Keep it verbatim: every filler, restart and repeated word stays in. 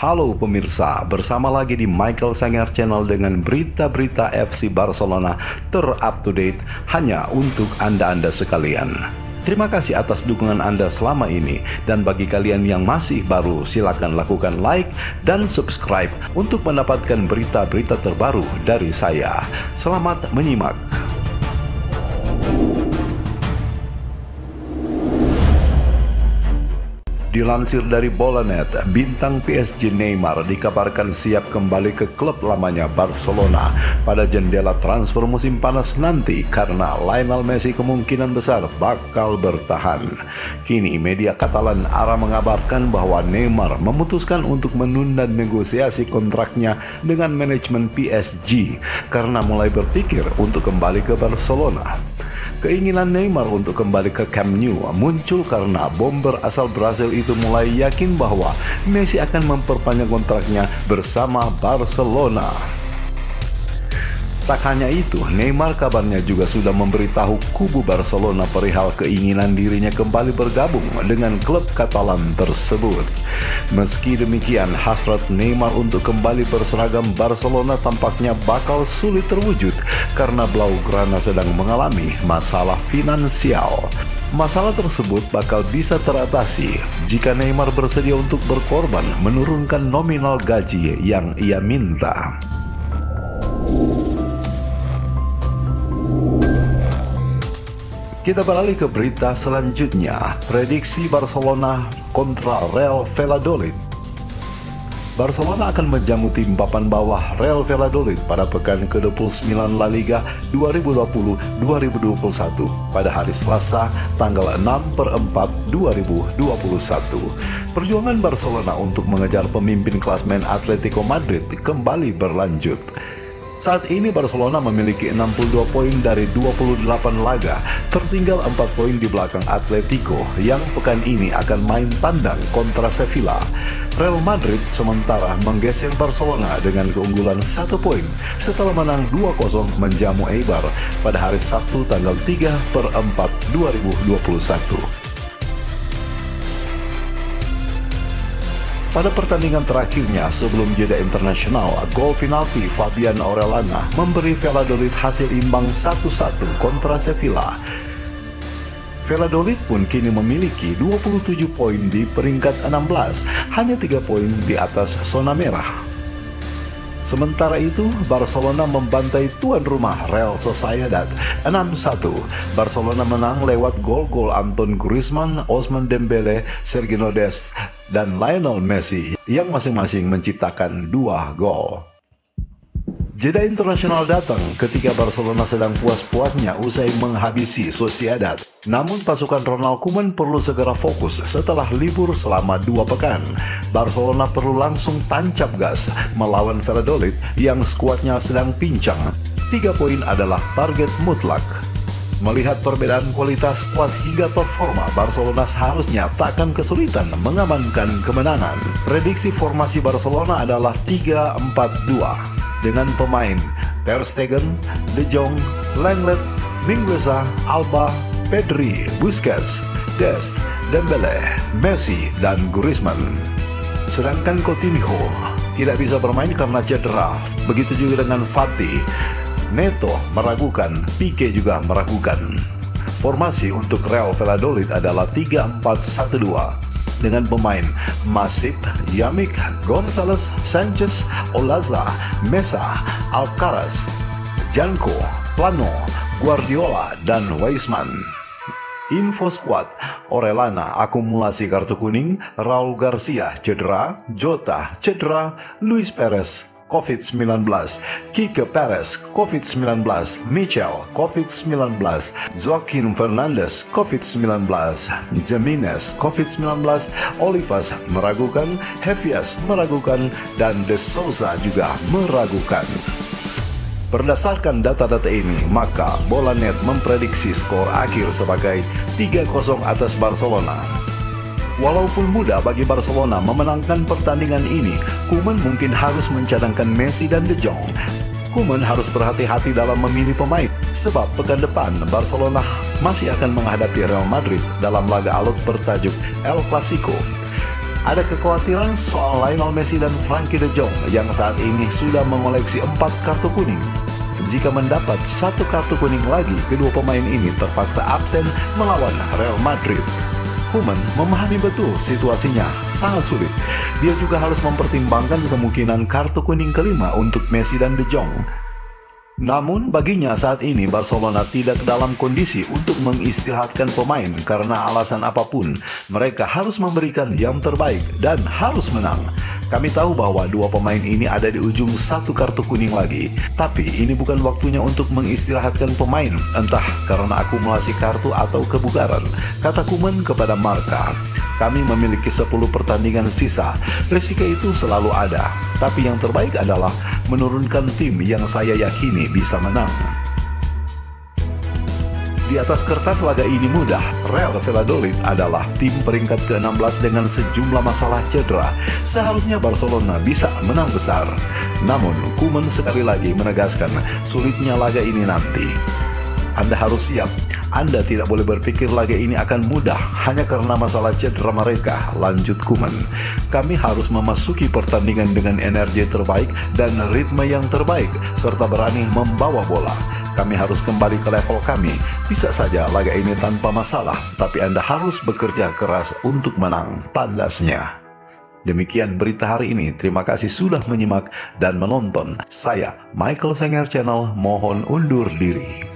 Halo pemirsa, bersama lagi di Michael Sanger Channel dengan berita-berita F C Barcelona ter-up-to-date hanya untuk Anda-Anda sekalian. Terima kasih atas dukungan Anda selama ini, dan bagi kalian yang masih baru, silakan lakukan like dan subscribe untuk mendapatkan berita-berita terbaru dari saya. Selamat menyimak. Dilansir dari Bolanet, bintang P S G Neymar dikabarkan siap kembali ke klub lamanya Barcelona pada jendela transfer musim panas nanti karena Lionel Messi kemungkinan besar bakal bertahan. Kini media Katalan Ara mengabarkan bahwa Neymar memutuskan untuk menunda negosiasi kontraknya dengan manajemen P S G karena mulai berpikir untuk kembali ke Barcelona. Keinginan Neymar untuk kembali ke Camp Nou muncul karena bomber asal Brasil itu mulai yakin bahwa Messi akan memperpanjang kontraknya bersama Barcelona. Tak hanya itu, Neymar kabarnya juga sudah memberitahu kubu Barcelona perihal keinginan dirinya kembali bergabung dengan klub Katalan tersebut. Meski demikian, hasrat Neymar untuk kembali berseragam Barcelona tampaknya bakal sulit terwujud karena Blaugrana sedang mengalami masalah finansial. Masalah tersebut bakal bisa teratasi jika Neymar bersedia untuk berkorban menurunkan nominal gaji yang ia minta. Kita beralih ke berita selanjutnya, prediksi Barcelona kontra Real Valladolid. Barcelona akan menjamu tim papan bawah Real Valladolid pada pekan ke dua puluh sembilan La Liga dua ribu dua puluh dua ribu dua puluh satu pada hari Selasa tanggal enam per empat dua ribu dua puluh satu. Perjuangan Barcelona untuk mengejar pemimpin klasmen Atletico Madrid kembali berlanjut. Saat ini Barcelona memiliki enam puluh dua poin dari dua puluh delapan laga, tertinggal empat poin di belakang Atletico yang pekan ini akan main tandang kontra Sevilla. Real Madrid sementara menggeser Barcelona dengan keunggulan satu poin setelah menang dua kosong menjamu Eibar pada hari Sabtu tanggal tiga per empat dua ribu dua puluh satu. Pada pertandingan terakhirnya sebelum jeda internasional, gol penalti Fabian Orellana memberi Valladolid hasil imbang satu satu kontra Sevilla. Valladolid pun kini memiliki dua puluh tujuh poin di peringkat enam belas, hanya tiga poin di atas zona merah. Sementara itu, Barcelona membantai tuan rumah Real Sociedad enam satu. Barcelona menang lewat gol-gol Antoine Griezmann, Ousmane Dembele, Sergio Dest, dan Lionel Messi yang masing-masing menciptakan dua gol. Jeda internasional datang ketika Barcelona sedang puas-puasnya usai menghabisi Sociedad. Namun pasukan Ronald Koeman perlu segera fokus setelah libur selama dua pekan. Barcelona perlu langsung tancap gas melawan Valladolid yang skuadnya sedang pincang. Tiga poin adalah target mutlak. Melihat perbedaan kualitas skuad hingga performa, Barcelona seharusnya takkan kesulitan mengamankan kemenangan. Prediksi formasi Barcelona adalah tiga empat dua. Dengan pemain Ter Stegen, De Jong, Lenglet, Mingueza, Alba, Pedri, Busquets, Dest, Dembele, Messi, dan Griezmann. Sedangkan Coutinho tidak bisa bermain karena cedera. Begitu juga dengan Fati. Neto meragukan, Pique juga meragukan. Formasi untuk Real Valladolid adalah tiga empat satu dua. Dengan pemain Masip, Yamik, Gonzalez, Sanchez, Olaza, Mesa, Alcaraz, Janko, Plano, Guardiola, dan Weisman. Info squad: Orellana akumulasi kartu kuning, Raul Garcia cedera, Jota cedera, Luis Perez COVID sembilan belas, Kike Perez COVID sembilan belas, Michel COVID sembilan belas, Joaquin Fernandez COVID sembilan belas, Jimenez COVID sembilan belas, Olivas meragukan, Hevias meragukan, dan De Souza juga meragukan. Berdasarkan data-data ini, maka Bolanet memprediksi skor akhir sebagai tiga kosong atas Barcelona. Walaupun mudah bagi Barcelona memenangkan pertandingan ini, Koeman mungkin harus mencadangkan Messi dan De Jong. Koeman harus berhati-hati dalam memilih pemain, sebab pekan depan Barcelona masih akan menghadapi Real Madrid dalam laga alot bertajuk El Clasico. Ada kekhawatiran soal Lionel Messi dan Frankie de Jong yang saat ini sudah mengoleksi empat kartu kuning. Jika mendapat satu kartu kuning lagi, kedua pemain ini terpaksa absen melawan Real Madrid. Koeman memahami betul situasinya sangat sulit. Dia juga harus mempertimbangkan kemungkinan kartu kuning kelima untuk Messi dan de Jong. Namun baginya saat ini Barcelona tidak dalam kondisi untuk mengistirahatkan pemain karena alasan apapun. Mereka harus memberikan yang terbaik dan harus menang. Kami tahu bahwa dua pemain ini ada di ujung satu kartu kuning lagi. Tapi ini bukan waktunya untuk mengistirahatkan pemain, entah karena akumulasi kartu atau kebugaran, kata Koeman kepada Marca. Kami memiliki sepuluh pertandingan sisa. Risiko itu selalu ada. Tapi yang terbaik adalah menurunkan tim yang saya yakini bisa menang. Di atas kertas laga ini mudah. Real Valladolid adalah tim peringkat ke enam belas dengan sejumlah masalah cedera. Seharusnya Barcelona bisa menang besar. Namun Koeman sekali lagi menegaskan sulitnya laga ini nanti. Anda harus siap. Anda tidak boleh berpikir laga ini akan mudah hanya karena masalah cedera mereka, lanjut Koeman. Kami harus memasuki pertandingan dengan energi terbaik dan ritme yang terbaik, serta berani membawa bola. Kami harus kembali ke level kami. Bisa saja laga ini tanpa masalah, tapi Anda harus bekerja keras untuk menang, tandasnya. Demikian berita hari ini. Terima kasih sudah menyimak dan menonton. Saya, Michael Sanger Channel, mohon undur diri.